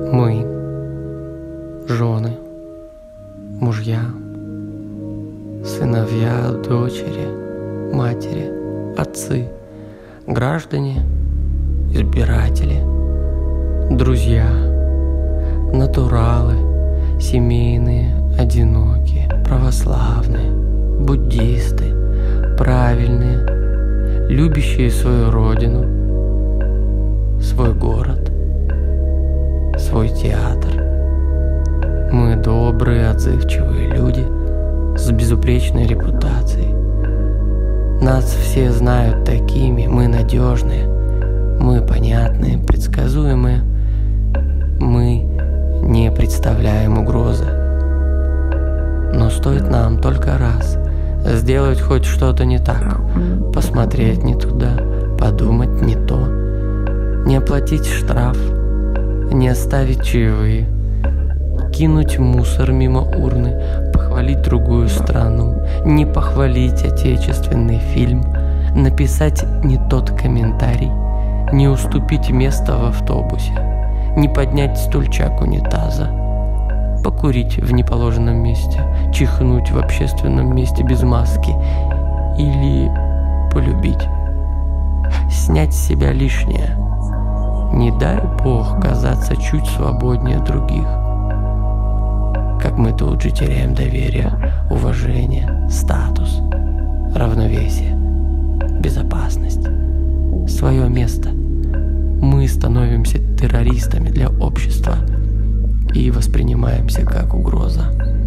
Мы, жены, мужья, сыновья, дочери, матери, отцы, граждане, избиратели, друзья, натуралы, семейные, одинокие, православные, буддисты, правильные, любящие свою родину, свой город, свой театр. Мы добрые, отзывчивые люди с безупречной репутацией. Нас все знают такими, мы надежные, мы понятные, предсказуемые, мы не представляем угрозы. Но стоит нам только раз сделать хоть что-то не так, посмотреть не туда, подумать не то, не оплатить штраф, не оставить чаевые, кинуть мусор мимо урны, похвалить другую страну, не похвалить отечественный фильм, написать не тот комментарий, не уступить место в автобусе, не поднять стульчак унитаза, покурить в неположенном месте, чихнуть в общественном месте без маски или полюбить, снять с себя лишнее. Не дай Бог казаться чуть свободнее других. Как мы тут же теряем доверие, уважение, статус, равновесие, безопасность, свое место. Мы становимся террористами для общества и воспринимаемся как угроза.